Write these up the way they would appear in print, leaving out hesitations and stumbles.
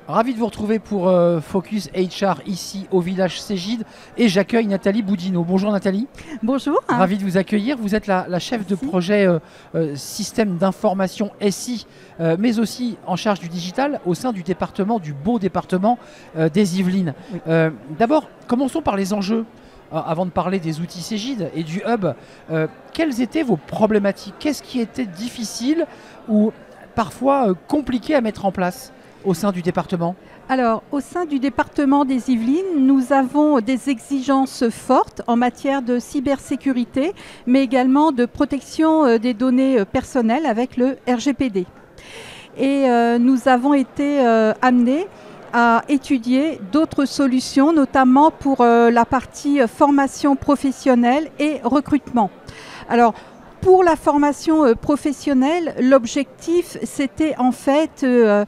Ravi de vous retrouver pour Focus HR ici au village Ségide et j'accueille Nathalie Boudinot. Bonjour Nathalie. Bonjour. Ravi de vous accueillir. Vous êtes la chef de projet système d'information SI, mais aussi en charge du digital au sein du département, du beau département des Yvelines. Oui. D'abord, commençons par les enjeux. Avant de parler des outils Ségide et du hub, quelles étaient vos problématiques? Qu'est-ce qui était difficile ou parfois compliqué à mettre en place au sein du département? Alors, au sein du département des Yvelines, nous avons des exigences fortes en matière de cybersécurité, mais également de protection des données personnelles avec le RGPD. Et nous avons été amenés à étudier d'autres solutions, notamment pour la partie formation professionnelle et recrutement. Alors, pour la formation professionnelle, l'objectif, c'était en fait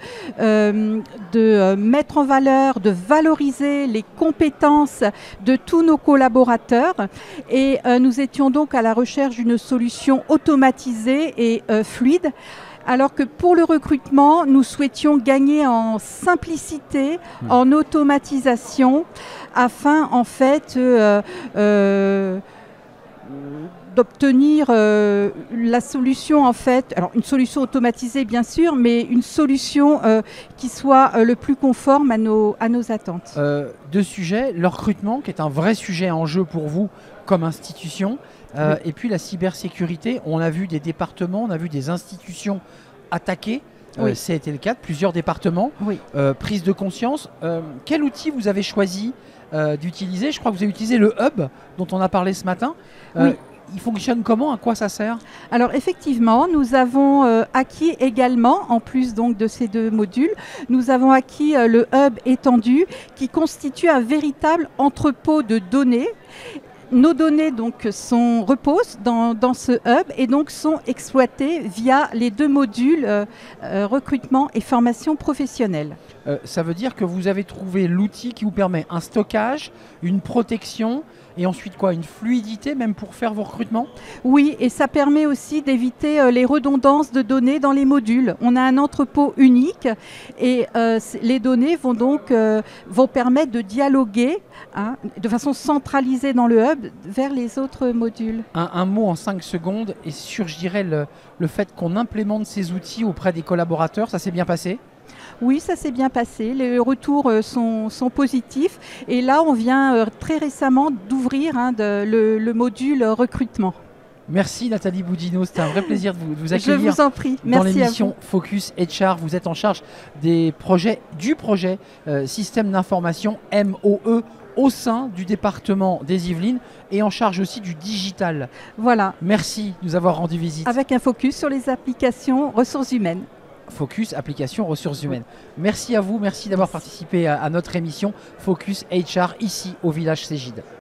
de mettre en valeur, de valoriser les compétences de tous nos collaborateurs. Et nous étions donc à la recherche d'une solution automatisée et fluide. Alors que pour le recrutement, nous souhaitions gagner en simplicité, en automatisation, afin en fait d'obtenir la solution en fait, alors une solution automatisée bien sûr, mais une solution qui soit le plus conforme à nos attentes. Deux sujets, le recrutement qui est un vrai sujet en jeu pour vous comme institution, oui. Et puis la cybersécurité. On a vu des départements, on a vu des institutions attaquées. Oui. Ça a été le cas de plusieurs départements. Oui. Prise de conscience. Quel outil vous avez choisi d'utiliser? Je crois que vous avez utilisé le hub dont on a parlé ce matin. Oui. Il fonctionne comment? À quoi ça sert? Alors effectivement, nous avons acquis également, en plus donc de ces deux modules, nous avons acquis le hub étendu qui constitue un véritable entrepôt de données. Nos données donc reposent dans ce hub et donc sont exploitées via les deux modules recrutement et formation professionnelle. Ça veut dire que vous avez trouvé l'outil qui vous permet un stockage, une protection et ensuite quoi, une fluidité même pour faire vos recrutements? Oui, et ça permet aussi d'éviter les redondances de données dans les modules. On a un entrepôt unique et les données vont donc vont permettre de dialoguer de façon centralisée dans le hub vers les autres modules. Un mot en 5 secondes et sur, je dirais, le fait qu'on implémente ces outils auprès des collaborateurs, ça s'est bien passé? Oui, ça s'est bien passé. Les retours sont positifs. Et là, on vient très récemment d'ouvrir le module recrutement. Merci Nathalie Boudinot, c'était un vrai plaisir de vous accueillir. Je vous en prie. Merci dans l'émission Focus HR. Vous êtes en charge du projet Système d'information MOE au sein du département des Yvelines et en charge aussi du digital. Voilà. Merci de nous avoir rendu visite. Avec un focus sur les applications ressources humaines. Focus application ressources humaines. Merci à vous, merci d'avoir participé à notre émission Focus HR ici au village Ségide.